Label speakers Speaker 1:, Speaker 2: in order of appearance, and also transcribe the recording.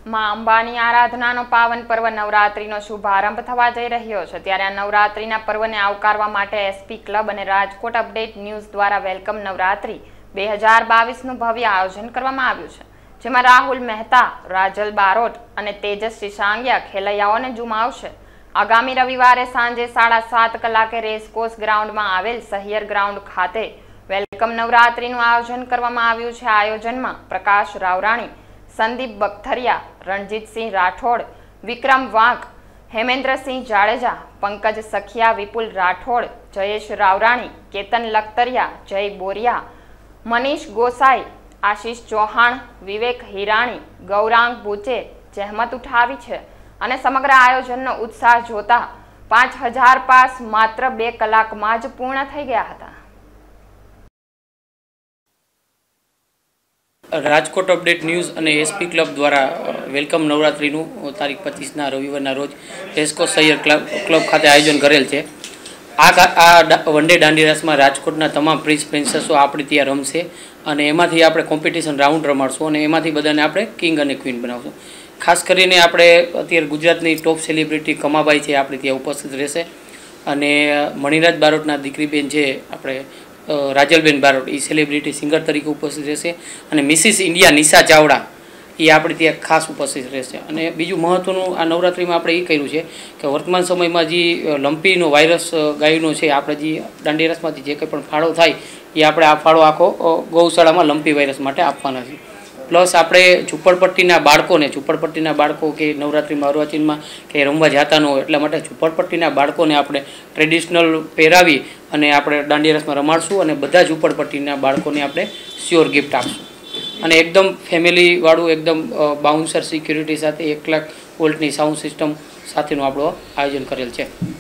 Speaker 1: માં અંબાની આરાધનાનો પાવન પર્વ નવરાત્રીનો શુભારંભ થવા જઈ રહ્યો છે ત્યારે આ નવરાત્રીના પર્વને આવકારવા માટે એસપી ક્લબ અને રાજકોટ અપડેટ ન્યૂઝ દ્વારા વેલકમ નવરાત્રી 2022નું ભવ્ય આયોજન કરવામાં આવ્યું છે, જેમાં રાહુલ મહેતા, રાજલ બારોટ અને તેજસ્વી સાંગિયા ખેલૈયાઓને ઝુમાવશે। આગામી રવિવારે સાંજે 7:30 કલાકે રેસકોર્સ ગ્રાઉન્ડમાં આવેલ સહિયર ગ્રાઉન્ડ ખાતે વેલકમ નવરાત્રીનું આયોજન કરવામાં આવ્યું છે। આ આયોજનમાં પ્રકાશ રાવરાણી, સંદીપ બખતરિયા, રણજીતસિંહ રાઠોડ, વિક્રમ વાંક, હેમેન્દ્રસિંહ જાડેજા, પંકજ સખિયા, વિપુલ રાઠોડ, જયેશ રાવરાણી, કેતન લખતરિયા, જય બોરિયા, મનીષ ગોસાઈ, આશીષ ચૌહાણ, વિવેક હિરાણી, ગૌરાંગ બુચે જહેમત ઉઠાવી છે અને સમગ્ર આયોજનનો ઉત્સાહ જોતા 5000 પાસ માત્ર 2 કલાકમાં જ પૂર્ણ થઈ ગયા હતા।
Speaker 2: રાજકોટ અપડેટ ન્યૂઝ અને એસપી ક્લબ દ્વારા વેલકમ નવરાત્રીનું તારીખ 25ના રવિવારના રોજ રેસકોર્સ સહિયર ક્લબ ખાતે આયોજન કરેલ છે। આ વન ડે દાંડીરાસમાં રાજકોટના તમામ પ્રિન્સેસો આપણી ત્યાં રમશે અને એમાંથી આપણે કોમ્પિટિશન રાઉન્ડ રમાડશું અને એમાંથી બધાને આપણે કિંગ અને ક્વીન બનાવશું। ખાસ કરીને આપણે અત્યારે ગુજરાતની ટોપ સેલિબ્રિટી કમાબાઈ છે આપણી ત્યાં ઉપસ્થિત રહેશે અને મણિરાજ બારોટના દીકરીબેન છે આપણે રાજલબેન બારોટ એ સેલિબ્રિટી સિંગર તરીકે ઉપસ્થિત રહેશે અને મિસિસ ઇન્ડિયા નિશા ચાવડા એ આપણે ત્યાં ખાસ ઉપસ્થિત રહેશે। અને બીજું મહત્ત્વનું આ નવરાત્રિમાં આપણે એ કર્યું છે કે વર્તમાન સમયમાં જે લંપીનો વાયરસ ગાયનો છે આપણે જે દાંડીરાસમાંથી જે કંઈ પણ ફાળો થાય એ આપણે આ ફાળો આખો ગૌશાળામાં લંપી વાયરસ માટે આપવાના છે। પ્લસ આપણે ઝૂંપડપટ્ટીના બાળકો કે નવરાત્રિમાં અર્વાચીનમાં કે રમવા જતા ન હોય એટલા માટે ઝૂંપડપટ્ટીના બાળકોને આપણે ટ્રેડિશનલ પહેરાવી અને આપણે દાંડીરાસમાં રમાડશું અને બધા ઝૂંપડપટ્ટીના બાળકોને આપણે શ્યોર ગિફ્ટ આપશું અને એકદમ ફેમિલીવાળું એકદમ બાઉન્સર સિક્યુરિટી સાથે 1 લાખ વોલ્ટની સાઉન્ડ સિસ્ટમ સાથેનું આપણું આયોજન કરેલ છે।